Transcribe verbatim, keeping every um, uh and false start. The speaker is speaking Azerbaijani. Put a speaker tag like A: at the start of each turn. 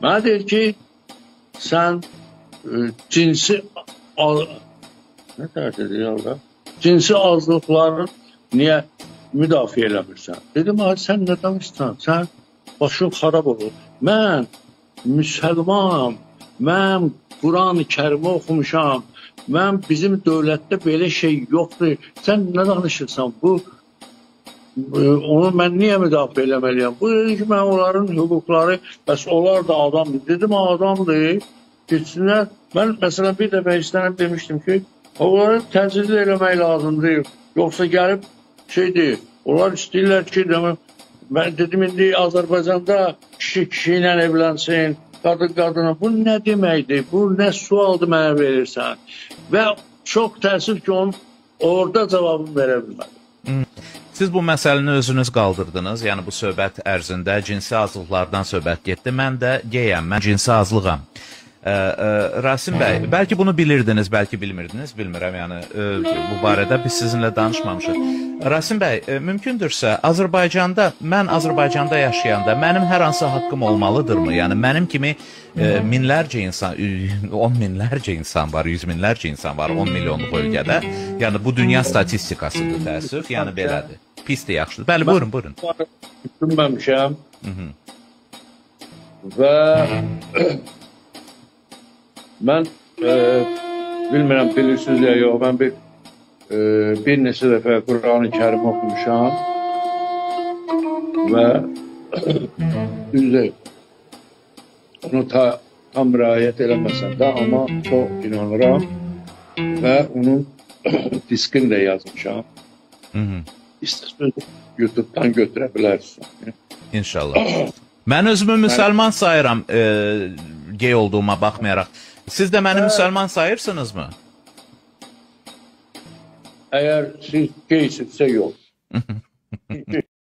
A: Mənə deyir ki, sən e, cinsi nə tərcih edirlər? Cinsi azlıqların niyə müdafiə eləmirsən? Dedim, sən nə danışsan? Sən başın xarab olur. Mən müsəlmanam, mən Quran-ı Kərimi oxumuşam, mən bizim dövlətdə belə şey yoxdur. Sən nə danışırsan? Bu onu mən niyə müdafiə eləməliyəm? Bu dedi ki, mən onların hüquqları, bəs onlar da adamdır. Dedim, adamdır, geçsinlər. Mən məsələn bir dəfə istənib demişdim ki, onları təcrid eləmək lazımdır. Yoxsa gəlib şeydir, onlar istəyirlər ki, mən dedim, indi Azərbaycanda kişi kişi ilə evlənsin, qadın qadına. Bu nə deməkdir? Bu nə sualdır mənə verirsən? Və çox təəssüf ki, onun orada cavabını verə bilmədim.
B: Siz bu məsələni özünüz qaldırdınız, yəni bu söhbət ərzində cinsi azlıqlardan söhbət getdi. Mən də geyəm, mən cinsi azlığam. Ə, ə, Rasim bəy, bəlkə bunu bilirdiniz, bəlkə bilmirdiniz, bilmirəm, yəni ə, bu barədə biz sizinlə danışmamışıq. Rasim bəy, ə, mümkündürsə, Azərbaycanda, mən Azərbaycanda yaşayanda mənim hər hansı haqqım olmalıdırmı? Yəni mənim kimi ə, minlərcə insan, on minlərcə insan var, yüz minlərcə insan var, on milyonluq ölkədə. Yəni bu dünya statistikasıdır, təəssüf, yəni belədir. Pisdir, yaxşıdır. Bəli, buyurun, buyurun.
A: Düşünməmişəm və mən e, bilmirəm, bilirsiniz ya yox, mən bir, e, bir neçə dəfə Quran-ı Kərim oxumuşam və düzdür, onu ta, tam riayət eləməsəm də, amma çox inanıram və onun diskini də yazmışam. İstəsəniz YouTube'dan götürə bilərsiniz.
B: İnşallah. Mən özümü müsəlman sayıram, e, gey olduğuma baxmayaraq. Siz də məni müsəlman sayırsınızmı?
A: Əgər siz geysinizsə yox.